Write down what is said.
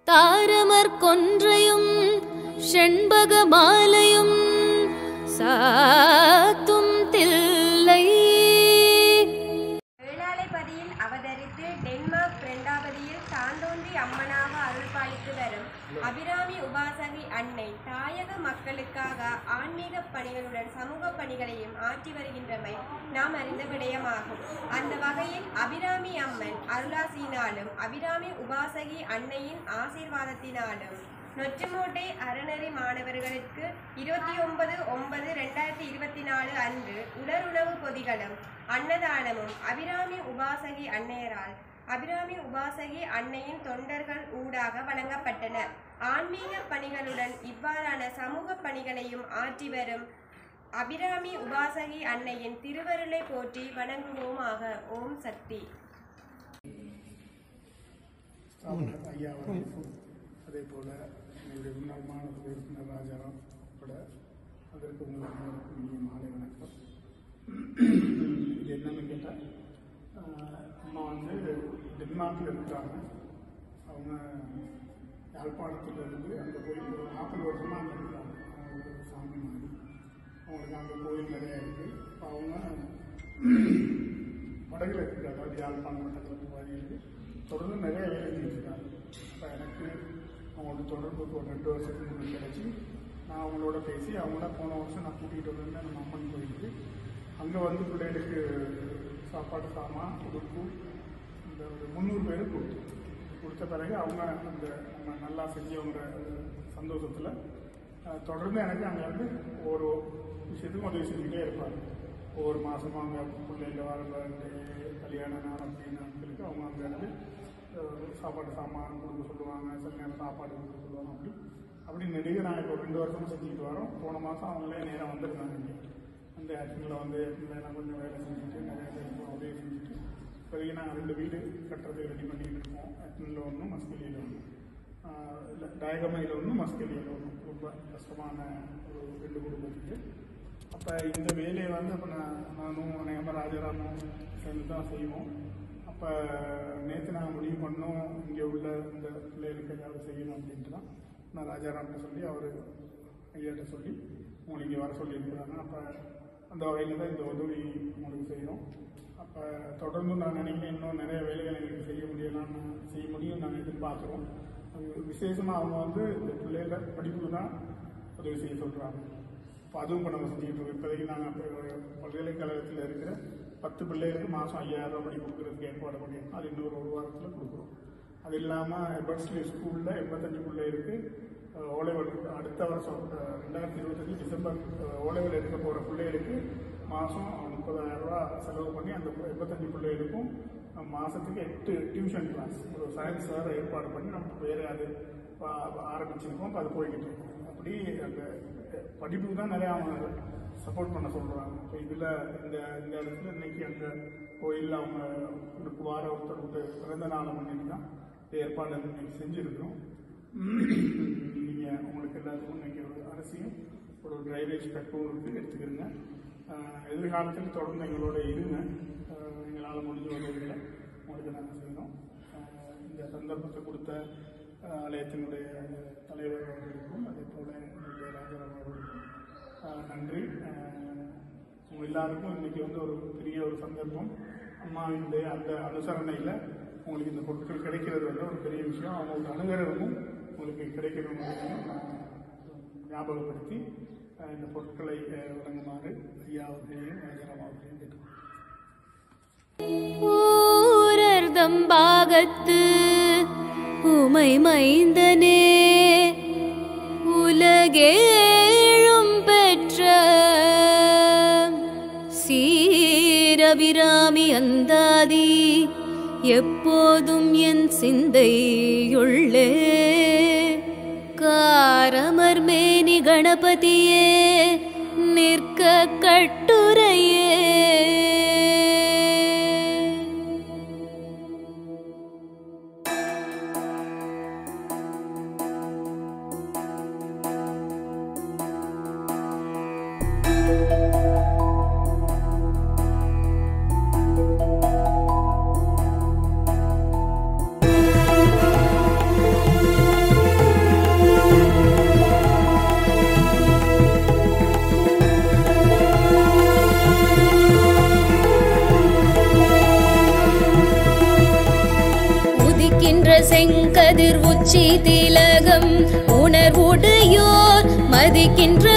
தாரமர் கொன்றையும் செண்பக மாலையும் சாத்தும் தில்லை. வேளாளைப்பதியில் அவதரித்து டென்மார்க் பிரண்டாபதியில் தாந்தோன்றி அம்மனாக அருள்பாலித்து வரும் அபிராமி உபாசகி அன்னை தாயக மக்களுக்காக ஆன்மீக பணிகளுடன் சமூக பணிகளையும் ஆற்றி வருகின்றமை நாம் அறிந்த விடயமாகும். அந்த வகையில் அபிராமி அம்மன் அருளாசியினாலும் அபிராமி உபாசகி அன்னையின் ஆசீர்வாதத்தினாலும் நொச்சமோட்டை அறநெறி மாணவர்களுக்கு 29/9/2024 அன்று உலருணவு பொதிகளும் அன்னதானமும் அபிராமி உபாசகி அன்னையரால் அபிராமி உபாசகி அன்னையின் தொண்டர்கள் ஊடாக வழங்கப்பட்டன. ஆன்மீக பணிகளுடன் இவ்வாறான சமூக பணிகளையும் ஆற்றி வரும் அபிராமி உபாசகி அன்னையின் திருவருளை போற்றி வணங்குவோமாக. ஓம் சக்தி. அதே போல் என்னுடைய முன்னாள் மாநில உறுப்பினர் ராஜாராம் உட்பட அதற்கு உங்களுக்கு மாலை வணக்கம். இது என்னன்னு கேட்டால், அம்மா டென்மார்க்கில் இருக்கிறாங்க. அவங்க யாழ்ப்பாணத்திலிருந்து அங்கே போய் 40 வருஷமாக அங்கே இருக்கிறாங்க. அவங்க சாமி மாதிரி அவங்களுக்கு அங்கே கோயில் நிறையா இருக்குது. இப்போ அவங்க வடகில் இருக்குது, அதாவது யாழ்ப்பாணம் மட்டக்களப்பு பகுதிகளுக்கு தொடர்ந்து நிறைய வேலை செஞ்சுருக்காங்க. இப்போ எனக்கு அவங்களோட தொடர்பு ஒரு 2 வருஷத்துக்கு முன்னாடி கிடச்சி நான் அவங்களோட பேசி அவங்கள போன வருஷம் நான் கூட்டிகிட்டு வந்தேன் நம்ம அம்மன் கோயிலுக்கு. அங்கே பிள்ளைகளுக்கு சாப்பாடு சாமான் உடுப்பு இந்த ஒரு 300 பேருக்கு கொடுத்த பிறகு அவங்க அந்த நம்ம நல்லா செஞ்சவங்க சந்தோஷத்தில் தொடர்ந்து எனக்கு அங்கே ஒரு விஷயத்துக்கும் உதவி செஞ்சுக்கிட்டே இருப்பாங்க. ஒவ்வொரு மாதமும் அங்கே பிள்ளைகள் வர கல்யாண நாள் அப்படின்னு நாட்களுக்கு அவங்க அங்கே சாப்பாடு சாமான் கொடுக்க சொல்லுவாங்க, சில நேரம் சாப்பாடு கொடுக்க சொல்லுவாங்க. அப்படி நெடுக நான் இப்போ 2 வருஷமும் செஞ்சுக்கிட்டு வரோம். போன மாதம் அவங்களே நேரம் வந்திருந்தாங்க. இங்கே அந்த ஆக்டிங்கில் நான் கொஞ்சம் வேலை செஞ்சுட்டு நிறைய பேருக்கு உதவி செஞ்சுட்டு இப்போதைக்கு நாங்கள் 2 வீடு கட்டுறதுக்கு ரெடி பண்ணிக்கிட்டு இருக்கோம். ஆக்டிங்கில் ஒன்று, மஸ்கலியில் ஒன்று, டயகமையில் ஒன்று, மஸ்கலியில் ஒன்று. ரொம்ப கஷ்டமான ஒரு 2 குடும்பத்துக்கு. அப்போ இந்த வேலையை அப்போ நானும் அநேகமாக ராஜாராமும் சேர்ந்து தான் செய்வோம். அப்போ நேற்று நாங்கள் முடிவு பண்ணோம், இங்கே உள்ள இந்த பிள்ளைகளுக்கு ஏதாவது செய்யணும் அப்படின்ட்டு தான் நான் ராஜாராம்கிட்ட சொல்லி அவர் ஐயாட்ட சொல்லி உங்களுக்கு இங்கே வர சொல்லியிருக்கிறாங்க. அப்போ அந்த வகையில் தான் இந்த உதவி உங்களுக்கு செய்கிறோம். அப்போ தொடர்ந்து நான் நினைக்கிறேன் இன்னும் நிறைய வேலைகள் எங்களுக்கு செய்ய முடியும் நாங்கள் எதிர்பார்க்குறோம். அது விசேஷமாக அவங்க இந்த பிள்ளைகள படிப்புக்கு தான் உதவி செய்ய சொல்கிறாங்க. இப்போ அதுவும் இப்போ நம்ம செஞ்சுக்கிட்டு இருக்கோம். இப்போதைக்கு நாங்கள் பல்கலைக்கழகத்தில் இருக்கிற 10 பிள்ளைகளுக்கு மாதம் 5000 ரூபா படி கொடுக்குறதுக்கு ஏற்பாடு பண்ணியிருக்கோம். அது இன்னொரு 1 வாரத்தில் கொடுக்குறோம். அது இல்லாமல் எபர்ட்ஸ்லி ஸ்கூலில் 85 பிள்ளைகளுக்கு ஓலைவல் அடுத்த வருஷம் 2025 டிசம்பர் ஓலைவல் எடுக்க போகிற பிள்ளைகளுக்கு மாதம் 30,000 ரூபா செலவு பண்ணி அந்த 85 பிள்ளைகளுக்கும் மாதத்துக்கு 8 டியூஷன் கிளாஸ் ஒரு சயின்ஸ் வேறு ஏற்பாடு பண்ணி நம்ம வேறு அது ஆரம்பிச்சிருக்கோம். இப்போ அது போய்கிட்டு இருக்கோம். அப்படி அந்த படிப்புக்கு தான் நிறையா அவங்க சப்போர்ட் பண்ண சொல்கிறாங்க. இப்போ இதில் இந்த இடத்துல இன்றைக்கி அந்த கோயிலில் அவங்க வார ஒருத்தருக்கு பிறந்த நாளை பண்ணிட்டு தான் ஏற்பாடு இன்றைக்கி செஞ்சுருக்கிறோம். நீங்கள் உங்களுக்கு எல்லாத்துக்கும் இன்றைக்கி ஒரு அரிசியும் ஒரு ட்ரைவேஜ் கட்டும் இருக்குது, எடுத்துக்கிறங்க. எதிர்காலத்தில் தொடர்ந்து எங்களோட இருங்க. எங்களால் முடிஞ்ச உதவிகளை உங்களுக்கு நாங்கள் செய்யணும். இந்த சந்தர்ப்பத்தை கொடுத்த ஆலயத்தினுடைய தலைவர் அவர்களுக்கும் அதே போல் என்னுடைய ராஜாராம் அவர்களுக்கும் நன்றி. உங்கள் எல்லாருக்கும் இன்றைக்கி ஒரு பெரிய ஒரு சந்தர்ப்பம். அம்மாவினுடைய அந்த அனுசரணையில் உங்களுக்கு இந்த பொருட்கள் கிடைக்கிறது ஒரு பெரிய விஷயம். அவங்களுக்கு அனுகிரகமும் உங்களுக்கு கிடைக்கிறவங்களையும் ஞாபகப்படுத்தி இந்த பொருட்களை வழங்குமாறு ஐயா அவர்களையும் ராஜாராம் அவர்களையும் கேட்டுக்கொள்கிறேன். பாகத்து உமை மைந்தனே உலகேழும் பெற்ற சீரபிராமி அந்தாதி எப்போதும் என் சிந்தையுள்ளே காரமர் மேனி கணபதியே நிற்க கட்டுரையே செங்கதிர் உச்சி திலகம் உணர்வுடையோர் மதிக்கின்ற